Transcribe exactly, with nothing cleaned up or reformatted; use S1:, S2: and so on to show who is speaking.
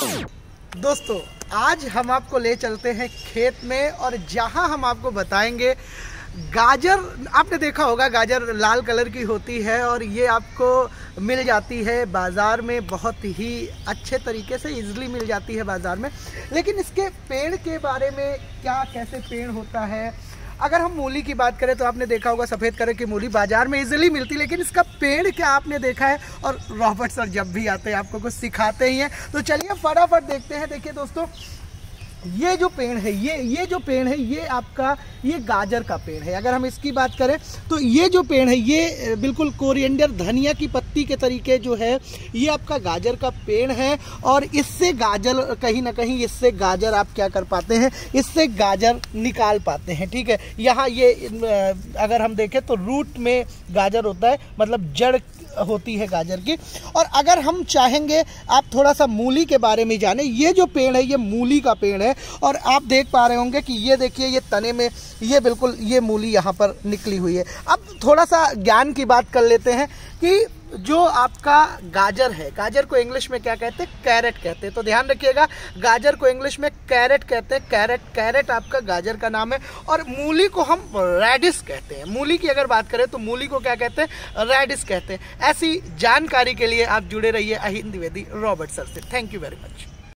S1: दोस्तों आज हम आपको ले चलते हैं खेत में और जहां हम आपको बताएंगे गाजर। आपने देखा होगा गाजर लाल कलर की होती है और ये आपको मिल जाती है बाज़ार में, बहुत ही अच्छे तरीके से इजीली मिल जाती है बाज़ार में। लेकिन इसके पेड़ के बारे में क्या, कैसे पेड़ होता है। अगर हम मूली की बात करें तो आपने देखा होगा सफ़ेद कलर की मूली बाज़ार में इजीली मिलती, लेकिन इसका पेड़ क्या आपने देखा है। और रॉबर्ट सर जब भी आते हैं आपको कुछ सिखाते ही हैं, तो चलिए फटाफट देखते हैं। देखिए दोस्तों, ये जो पेड़ है ये ये जो पेड़ है ये आपका ये गाजर का पेड़ है। अगर हम इसकी बात करें तो ये जो पेड़ है ये बिल्कुल कोरिएंडर धनिया की पत्ती के तरीके जो है ये आपका गाजर का पेड़ है। और इससे गाजर कहीं ना कहीं इससे गाजर आप क्या कर पाते हैं, इससे गाजर निकाल पाते हैं। ठीक है, यहाँ ये अगर हम देखें तो रूट में गाजर होता है, मतलब जड़ होती है गाजर की। और अगर हम चाहेंगे आप थोड़ा सा मूली के बारे में जाने, ये जो पेड़ है ये मूली का पेड़ है। और आप देख पा रहे होंगे कि ये देखिए ये तने में ये बिल्कुल ये मूली यहाँ पर निकली हुई है। अब थोड़ा सा ज्ञान की बात कर लेते हैं कि जो आपका गाजर है, गाजर को इंग्लिश में क्या कहते हैं, कैरेट कहते हैं। तो ध्यान रखिएगा, गाजर को इंग्लिश में कैरेट कहते हैं। कैरेट कैरेट आपका गाजर का नाम है। और मूली को हम रेडिश कहते हैं। मूली की अगर बात करें तो मूली को क्या कहते हैं, रेडिश कहते हैं। ऐसी जानकारी के लिए आप जुड़े रहिए अहिंद द्विवेदी रॉबर्ट सर से। Thank you very much.